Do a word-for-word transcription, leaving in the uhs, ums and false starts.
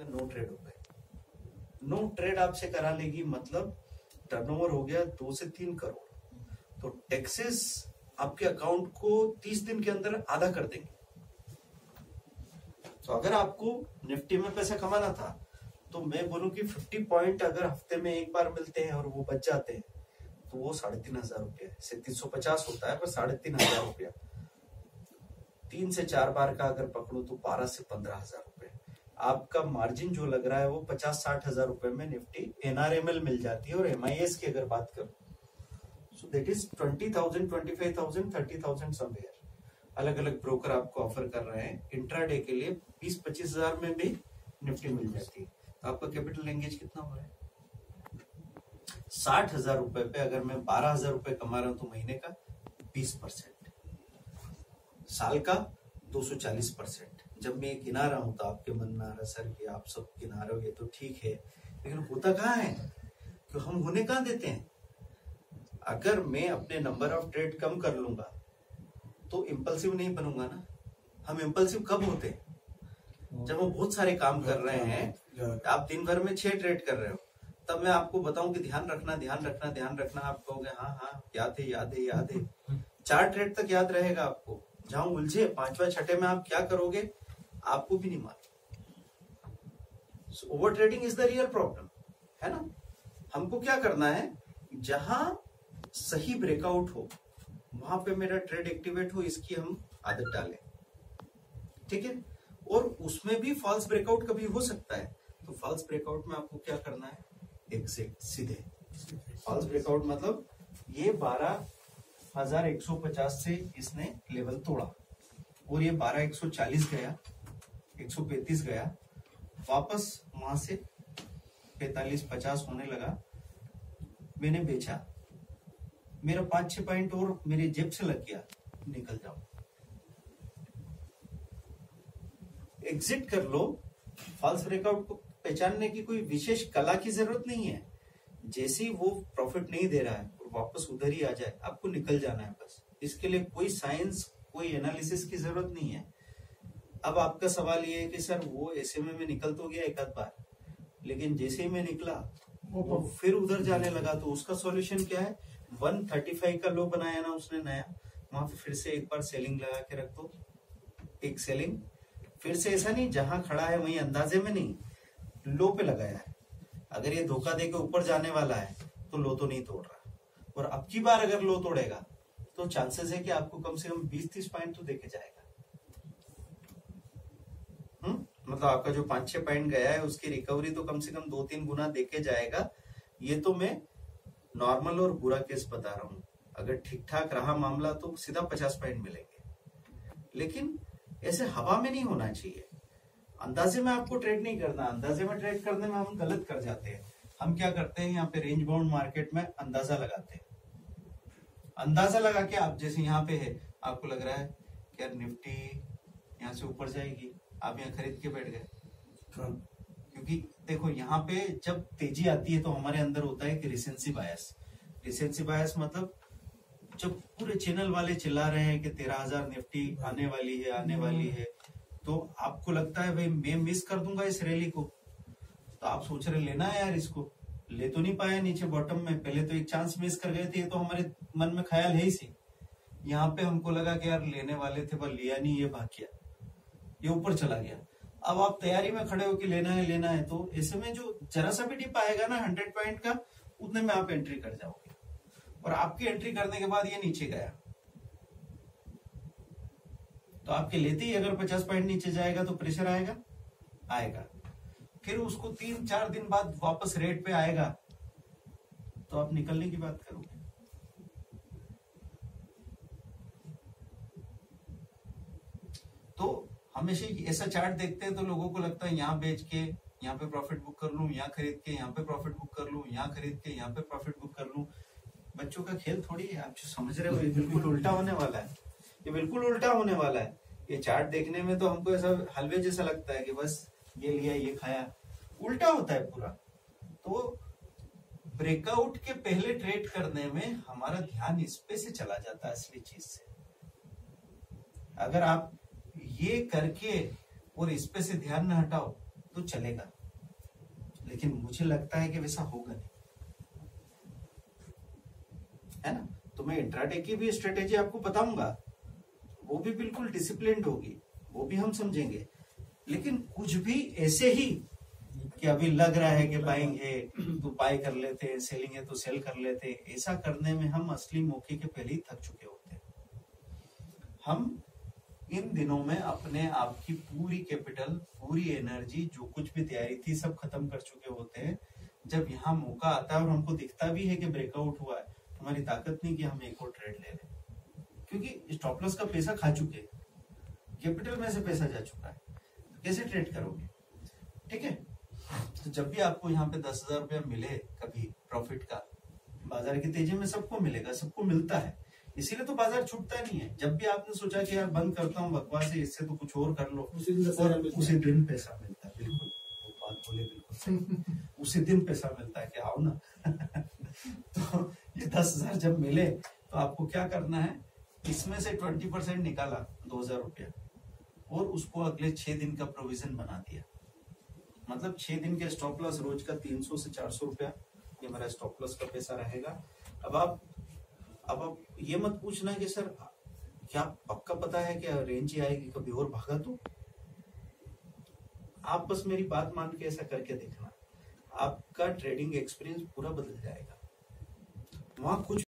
No trade हो गए। No trade आपसे करा लेगी, मतलब टर्नओवर हो गया दो से तीन करोड़, तो टैक्सेस आपके अकाउंट को तीस दिन के अंदर आधा कर देंगे। तो अगर आपको निफ्टी में पैसा कमाना था तो मैं बोलूं कि पचास पॉइंट अगर हफ्ते में एक बार मिलते हैं और वो बच जाते हैं तो वो साढ़े तीन हजार रुपया से तीन सौ पचास होता है, पर साढ़े तीन हजार रुपया तीन से चार बार का अगर पकड़ो तो बारह से पंद्रह हजार रुपए आपका मार्जिन जो लग रहा है वो पचास साठ हजार रुपए में निफ्टी एनआरएमएल मिल जाती है। और एमआईएस की अगर बात करूं so that is twenty thousand twenty five thousand thirty thousand somewhere. अलग अलग ब्रोकर आपको ऑफर कर रहे हैं इंट्राडे के लिए बीस पच्चीस हजार में भी निफ्टी मिल जाती है। तो आपका कैपिटल एंगेज कितना हो रहा है? साठ हजार रुपए पे अगर मैं बारह हजार रुपए कमा रहा हूं तो महीने का बीस परसेंट, साल का दो सौ चालीस परसेंट। जब मैं गिना रहा हूं तो आपके मन में आ रहा है सर कि आप सब गिना रहे हो ये तो ठीक है, लेकिन होता कहाँ है कि हम होने कहाँ देते हैं। अगर मैं अपने नंबर ऑफ ट्रेड कम कर लूंगा तो इम्पल्सिव नहीं बनूंगा ना। हम इम्पल्सिव कब होते हैं? जब हम बहुत सारे काम कर रहे हैं, आप दिन भर में छह ट्रेड कर रहे हो, तब मैं आपको बताऊं कि ध्यान रखना ध्यान रखना ध्यान रखना, आप कहोगे हाँ हाँ याद है याद है याद है। चार ट्रेड तक याद रहेगा आपको, जहां उलझे पांचवा छठे में आप क्या करोगे आपको भी नहीं मालूम। Over trading is the real problem, है ना। हमको क्या करना है, जहां सही ब्रेकआउट हो वहां पे मेरा ट्रेड एक्टिवेट हो, इसकी हम आदत डालें, ठीक है। और उसमें भी फॉल्स ब्रेकआउट कभी हो सकता है, तो फॉल्स ब्रेकआउट में आपको क्या करना है, एग्जिट सीधे। फॉल्स ब्रेकआउट मतलब ये बारह हजार एक सौ पचास से इसने लेवल तोड़ा और ये बारह एक सौ चालीस गया, एक सौ पैंतीस गया, वापस वहां से पैंतालीस पचास होने लगा, मैंने बेचा, मेरा पांच छह पॉइंट और मेरी जेब से लग गया, निकल जाओ, एग्जिट कर लो। फॉल्स ब्रेकआउट को पहचानने की कोई विशेष कला की जरूरत नहीं है। जैसे ही वो प्रॉफिट नहीं दे रहा है और वापस उधर ही आ जाए, आपको निकल जाना है बस। इसके लिए कोई साइंस कोई एनालिसिस की जरूरत नहीं है। अब आपका सवाल ये है कि सर वो ऐसे में मैं निकल तो गया एक आध बार, लेकिन जैसे ही मैं निकला वो फिर उधर जाने लगा, तो उसका सॉल्यूशन क्या है, एक सौ पैंतीस का लो बनाया ना उसने नया, वहां पे फिर से एक बार सेलिंग लगा के रख दो, एक सेलिंग फिर से, ऐसा नहीं जहां खड़ा है वहीं अंदाजे में नहीं, लो पे लगाया है। अगर ये धोखा देके ऊपर जाने वाला है तो लो तो नहीं तोड़ रहा, और अब की बार अगर लो तोड़ेगा तो चांसेस है कि आपको कम से कम बीस तीस पॉइंट तो देके जाएगा। हम्म मतलब आपका जो पांच छह पॉइंट गया है उसकी रिकवरी तो कम से कम दो तीन गुना देके जाएगा। ये तो मैं नॉर्मल और बुरा केस बता रहा हूं। अगर ठीक ठाक रहा मामला तो सीधा पचास पॉइंट मिलेंगे, लेकिन ऐसे हवा में नहीं होना चाहिए। अंदाजे में आपको ट्रेड नहीं करना। अंदाजे में ट्रेड करने में हम गलत कर जाते हैं। हम क्या करते हैं, यहाँ पे रेंज बाउंड मार्केट में अंदाजा लगाते हैं। अंदाजा लगा के आप जैसे यहाँ पे है, आपको लग रहा है कि यार निफ्टी यहाँ से ऊपर जाएगी, आप यहाँ खरीद के बैठ गए, क्योंकि देखो यहाँ पे जब तेजी आती है तो हमारे अंदर होता है कि रिसेंसी बायस। रिसेंसी बायस मतलब जब पूरे चैनल वाले चिल्ला रहे हैं कि तेरह हजार निफ्टी आने वाली है आने वाली है, तो आपको लगता है भाई मैं मिस कर दूंगा इस रैली को, तो आप सोच रहे लेना है यार इसको, ले तो नहीं पाया नीचे बॉटम में, पहले तो एक चांस मिस कर गए थे, तो हमारे मन में ख्याल है ही सी। यहाँ पे हमको लगा कि यार लेने वाले थे पर लिया नहीं, ये भाग गया, ये ऊपर चला गया। अब आप तैयारी में खड़े हो कि लेना है लेना है, तो ऐसे में जो जरा सा भी डिप आएगा ना हंड्रेड पॉइंट का, उतने में आप एंट्री कर जाओगे, और आपकी एंट्री करने के बाद ये नीचे गया तो आपके लेते ही अगर पचास पॉइंट नीचे जाएगा तो प्रेशर आएगा आएगा फिर उसको तीन चार दिन बाद वापस रेट पे आएगा तो आप निकलने की बात करोगे। तो हमेशा ऐसा चार्ट देखते हैं तो लोगों को लगता है यहाँ बेच के यहाँ पे प्रॉफिट बुक कर लूं, यहाँ खरीद के यहाँ पे प्रॉफिट बुक कर लूं, यहाँ खरीद के यहाँ पे प्रॉफिट बुक कर लूं। बच्चों का खेल थोड़ी है, आप जो समझ रहे हो ये बिल्कुल उल्टा होने वाला है, ये बिल्कुल उल्टा होने वाला है। ये चार्ट देखने में तो हमको ऐसा हलवे जैसा लगता है कि बस ये लिया ये खाया, उल्टा होता है पूरा। तो ब्रेकआउट के पहले ट्रेड करने में हमारा ध्यान इस पे से चला जाता है असली चीज से। अगर आप ये करके और इस पे से ध्यान न हटाओ तो चलेगा। लेकिन मुझे लगता है कि वैसा होगा नहीं, है ना। तो मैं इंट्राडे की भी स्ट्रेटेजी आपको बताऊंगा, वो भी बिल्कुल डिसिप्लिन्ड होगी, वो भी हम समझेंगे। लेकिन कुछ भी ऐसे ही कि अभी लग रहा है कि बाइंग है तो बाय कर लेते हैं, सेलिंग है तो सेल कर लेते हैं, ऐसा करने में हम असली मौके के पहले ही थक चुके होते हैं। हम इन दिनों में अपने आप की पूरी कैपिटल, पूरी एनर्जी, जो कुछ भी तैयारी थी सब खत्म कर चुके होते हैं। जब यहाँ मौका आता है और हमको दिखता भी है कि ब्रेकआउट हुआ है, हमारी ताकत नहीं कि हम एक और ट्रेड ले लें, क्योंकि स्टॉप लॉस का पैसा खा चुके, कैपिटल में से पैसा जा चुका है, तो कैसे ट्रेड करोगे? ठीक है। तो जब भी आपको यहाँ पे दस हजार रुपया मिले कभी प्रॉफिट का, बाजार की तेजी में सबको मिलेगा, सबको मिलता है, इसीलिए तो बाजार छूटता नहीं है। जब भी आपने सोचा कि यार बंद करता हूँ बकवास है, इससे तो कुछ और कर लो, उसी दिन उसी दिन पैसा मिलता है। बिल्कुल वो बात बोले, बिल्कुल सही। उसी दिन पैसा मिलता है कि आओ ना। तो ये दस हजार जब मिले तो आपको क्या करना है, इसमें से ट्वेंटी परसेंट निकाला, दो हजार रुपया, और उसको अगले छह दिन का प्रोविजन बना दिया। मतलब छह दिन के स्टॉप लॉस रोज का तीन सौ से चार सौ रुपया ये मेरा स्टॉप लॉस का पैसा रहेगा। अब आप अब आप ये मत पूछना कि सर क्या पक्का पता है कि रेंज ही आएगी, कभी और भागा तो? आप बस मेरी बात मान के ऐसा करके देखना, आपका ट्रेडिंग एक्सपीरियंस पूरा बदल जाएगा। वहां कुछ